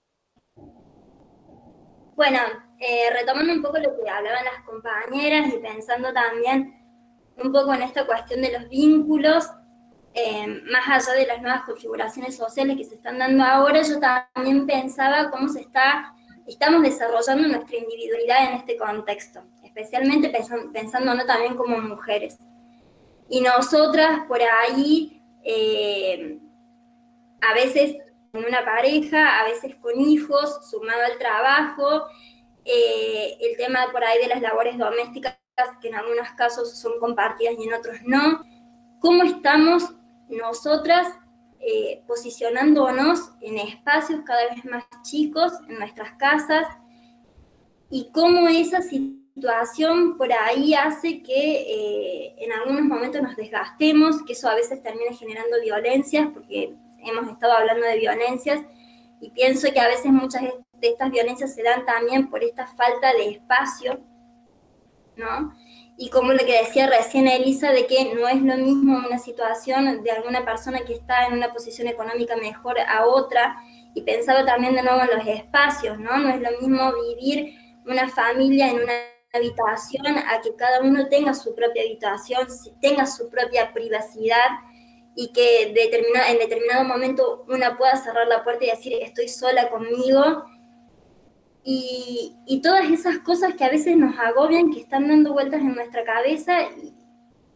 G: Bueno, eh, retomando un poco lo que hablaban las compañeras y pensando también un poco en esta cuestión de los vínculos, eh, más allá de las nuevas configuraciones sociales que se están dando ahora, yo también pensaba cómo se está, estamos desarrollando nuestra individualidad en este contexto, especialmente pensando, pensándonos también como mujeres. Y nosotras por ahí, eh, a veces en una pareja, a veces con hijos, sumado al trabajo, eh, el tema por ahí de las labores domésticas, que en algunos casos son compartidas y en otros no. ¿Cómo estamos nosotras eh, posicionándonos en espacios cada vez más chicos, en nuestras casas? Y cómo esa situación por ahí hace que eh, en algunos momentos nos desgastemos, que eso a veces termina generando violencias, porque hemos estado hablando de violencias, y pienso que a veces muchas de estas violencias se dan también por esta falta de espacio, ¿no? Y como lo que decía recién Elisa, de que no es lo mismo una situación de alguna persona que está en una posición económica mejor a otra, y pensaba también de nuevo en los espacios, ¿no? No es lo mismo vivir una familia en una habitación a que cada uno tenga su propia habitación, tenga su propia privacidad, y que determina, en determinado momento una pueda cerrar la puerta y decir estoy sola conmigo, y, y todas esas cosas que a veces nos agobian, que están dando vueltas en nuestra cabeza, y,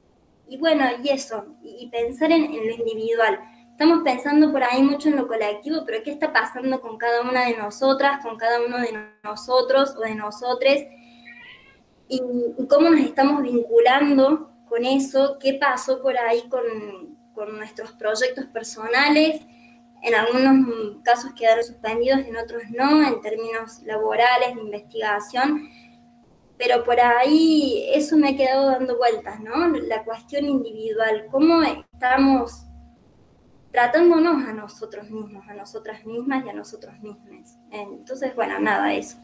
G: y bueno, y eso, y, y pensar en, en lo individual. Estamos pensando por ahí mucho en lo colectivo, pero ¿qué está pasando con cada una de nosotras, con cada uno de nosotros o de nosotres? Y, y cómo nos estamos vinculando con eso, qué pasó por ahí con, con nuestros proyectos personales. En algunos casos quedaron suspendidos, en otros no, en términos laborales, de investigación. Pero por ahí eso me ha quedado dando vueltas, ¿no? La cuestión individual, cómo estamos tratándonos a nosotros mismos, a nosotras mismas y a nosotros mismos. Entonces, bueno, nada, eso.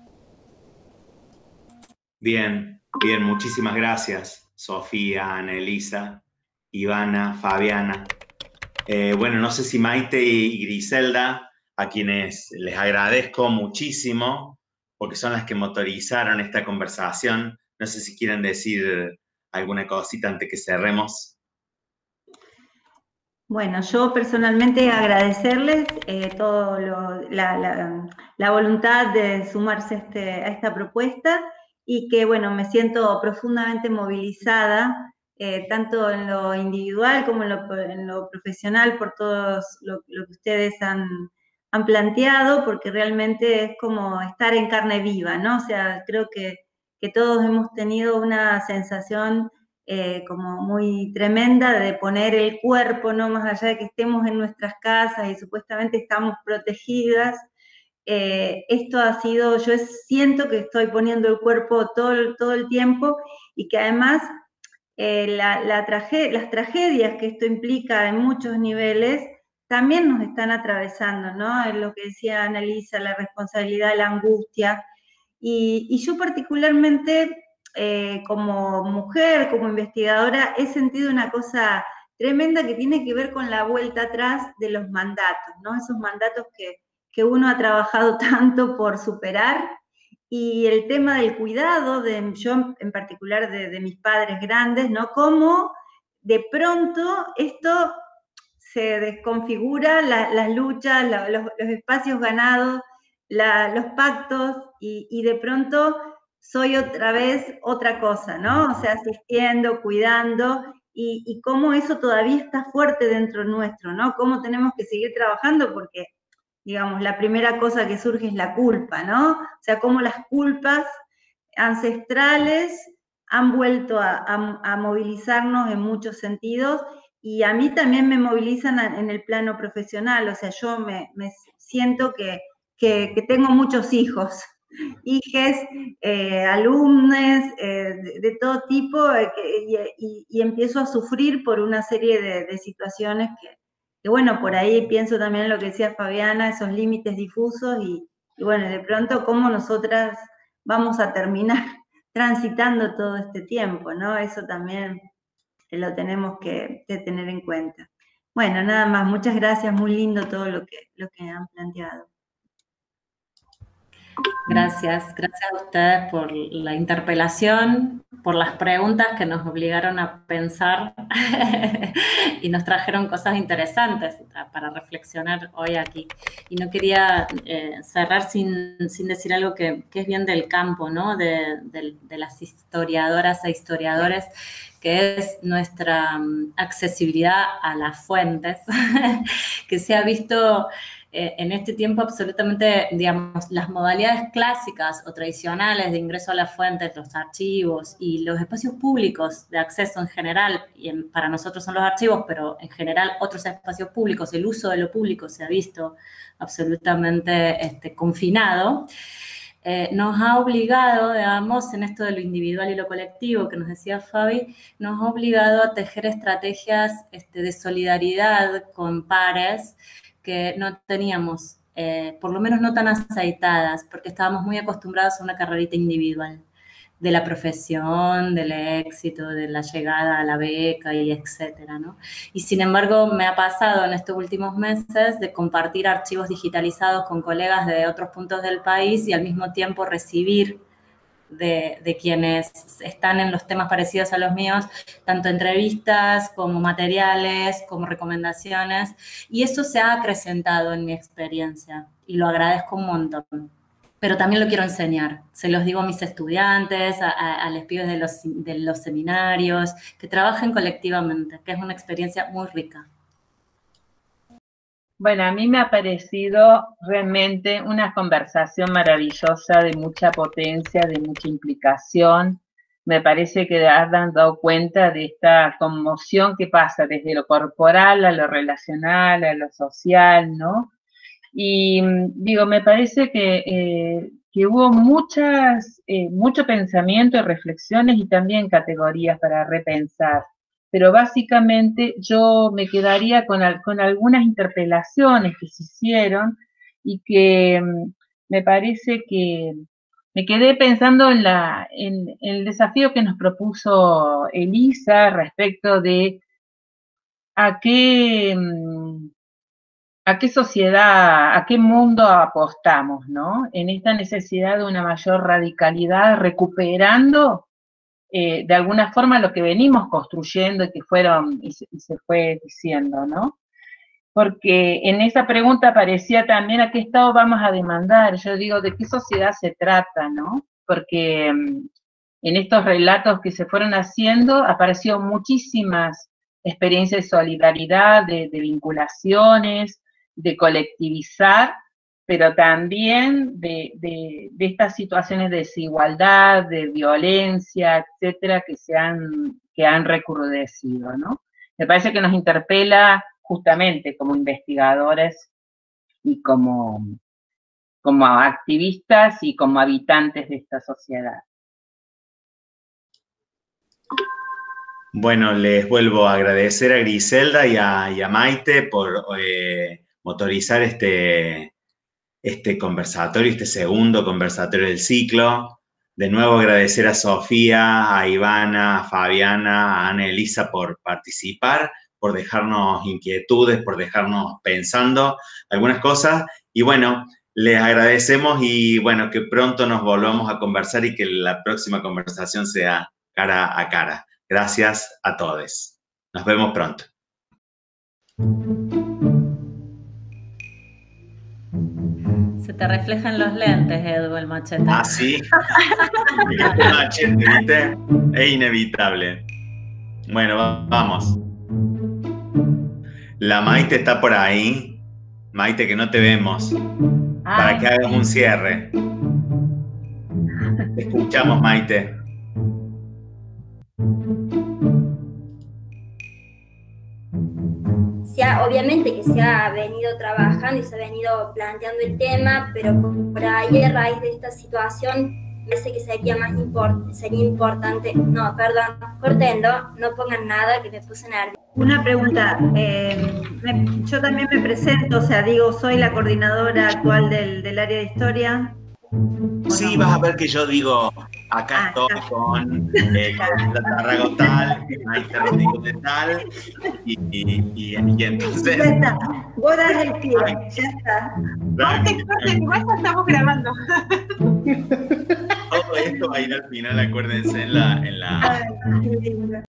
A: Bien, bien, muchísimas gracias, Sofía, Ana Elisa, Ivana, Fabiana. Eh, bueno, no sé si Maite y Griselda, a quienes les agradezco muchísimo, porque son las que motorizaron esta conversación. No sé si quieren decir alguna cosita antes que cerremos.
B: Bueno, yo personalmente agradecerles eh, todo lo, la, la, la voluntad de sumarse a, este, a esta propuesta y que, bueno, me siento profundamente movilizada, eh, tanto en lo individual como en lo, en lo profesional, por todo lo, lo que ustedes han, han planteado, porque realmente es como estar en carne viva, ¿no? O sea, creo que, que todos hemos tenido una sensación Eh, como muy tremenda de poner el cuerpo, no más allá de que estemos en nuestras casas y supuestamente estamos protegidas. Eh, esto ha sido, yo siento que estoy poniendo el cuerpo todo, todo el tiempo y que además eh, la, la trage las tragedias que esto implica en muchos niveles también nos están atravesando, ¿no? Es lo que decía Annalisa, la responsabilidad, la angustia. Y, y yo particularmente Eh, como mujer, como investigadora, he sentido una cosa tremenda que tiene que ver con la vuelta atrás de los mandatos, ¿no? Esos mandatos que, que uno ha trabajado tanto por superar, y el tema del cuidado, de, yo en particular de, de mis padres grandes, ¿no? Cómo de pronto esto se desconfigura, la, las luchas, la, los, los espacios ganados, la, los pactos, y, y de pronto soy otra vez otra cosa, ¿no? O sea, asistiendo, cuidando, y, y cómo eso todavía está fuerte dentro nuestro, ¿no? Cómo tenemos que seguir trabajando porque, digamos, la primera cosa que surge es la culpa, ¿no? O sea, cómo las culpas ancestrales han vuelto a, a, a movilizarnos en muchos sentidos, y a mí también me movilizan en el plano profesional. O sea, yo me, me siento que, que, que tengo muchos hijos, hijes, eh, alumnos, eh, de, de todo tipo, eh, que, y, y, y empiezo a sufrir por una serie de, de situaciones que, que, bueno, por ahí pienso también en lo que decía Fabiana, esos límites difusos, y, y bueno, de pronto cómo nosotras vamos a terminar transitando todo este tiempo, ¿no? Eso también lo tenemos que, que tener en cuenta. Bueno, nada más, muchas gracias, muy lindo todo lo que, lo que han planteado.
E: Gracias, gracias a ustedes por la interpelación, por las preguntas que nos obligaron a pensar y nos trajeron cosas interesantes para reflexionar hoy aquí. Y no quería eh, cerrar sin, sin decir algo que, que es bien del campo, ¿no? De, de, de las historiadoras e historiadores, que es nuestra accesibilidad a las fuentes, que se ha visto eh, en este tiempo absolutamente, digamos, las modalidades clásicas o tradicionales de ingreso a las fuentes, los archivos y los espacios públicos de acceso en general, y en, para nosotros son los archivos, pero en general otros espacios públicos, el uso de lo público se ha visto absolutamente este, confinado. Eh, nos ha obligado, digamos, en esto de lo individual y lo colectivo que nos decía Fabi, nos ha obligado a tejer estrategias este, de solidaridad con pares que no teníamos, eh, por lo menos no tan aceitadas, porque estábamos muy acostumbrados a una carrerita individual de la profesión, del éxito, de la llegada a la beca y etcétera, ¿no? Y sin embargo me ha pasado en estos últimos meses de compartir archivos digitalizados con colegas de otros puntos del país y al mismo tiempo recibir de, de quienes están en los temas parecidos a los míos, tanto entrevistas como materiales, como recomendaciones, y eso se ha acrecentado en mi experiencia y lo agradezco un montón. pero también lo quiero enseñar. Se los digo a mis estudiantes, a, a, a los pibes de los, de los seminarios, que trabajen colectivamente, que es una experiencia muy rica.
C: Bueno, a mí me ha parecido realmente una conversación maravillosa, de mucha potencia, de mucha implicación. Me parece que has dado cuenta de esta conmoción que pasa desde lo corporal a lo relacional, a lo social, ¿no? Y digo, me parece que, eh, que hubo muchas, eh, mucho pensamiento y reflexiones y también categorías para repensar. Pero básicamente yo me quedaría con, con algunas interpelaciones que se hicieron y que me parece que me quedé pensando en, la, en, en el desafío que nos propuso Elisa respecto de a qué, a qué sociedad, a qué mundo apostamos, ¿no? En esta necesidad de una mayor radicalidad, recuperando Eh, de alguna forma lo que venimos construyendo y que fueron, y se, y se fue diciendo, ¿no? Porque en esa pregunta aparecía también a qué estado vamos a demandar. Yo digo, ¿de qué sociedad se trata, no? Porque um, en estos relatos que se fueron haciendo apareció muchísimas experiencias de solidaridad, de, de vinculaciones, de colectivizar, pero también de, de, de estas situaciones de desigualdad, de violencia, etcétera, que se han, que han recrudecido, ¿no? Me parece que nos interpela justamente como investigadores y como, como activistas y como habitantes de esta sociedad.
A: Bueno, les vuelvo a agradecer a Griselda y a, y a Maite por eh, motorizar este... este conversatorio, este segundo conversatorio del ciclo. De nuevo agradecer a Sofía, a Ivana, a Fabiana, a Ana Elisa por participar, por dejarnos inquietudes, por dejarnos pensando algunas cosas. Y bueno, les agradecemos y bueno, que pronto nos volvamos a conversar y que la próxima conversación sea cara a cara. Gracias a todos. Nos vemos pronto.
E: Se te reflejan los lentes, Edu, el machete.
A: Ah, sí. El machete, ¿viste? Es inevitable. Bueno, vamos. La Maite está por ahí. Maite, que no te vemos. Ay. Para que hagas un cierre. Te escuchamos, Maite.
G: Se ha, obviamente que se ha venido trabajando y se ha venido planteando el tema, pero por ahí a raíz de esta situación me parece que sería más import, sería importante, no, perdón, córtenlo, no pongan nada que me puse nerviosa.
B: Una pregunta, eh, me, yo también me presento, o sea, digo, soy la coordinadora actual del, del área de historia.
A: Sí, vas a ver que yo digo, acá ah, estoy está. con eh, la Tarrago tal, Maite Rodrigo de tal, y, y, y, y entonces...
B: Ya está, vos das el pie, ya está.
F: Corte, corte, igual ya estamos grabando.
A: Todo esto va a ir al final, acuérdense, en la... En la...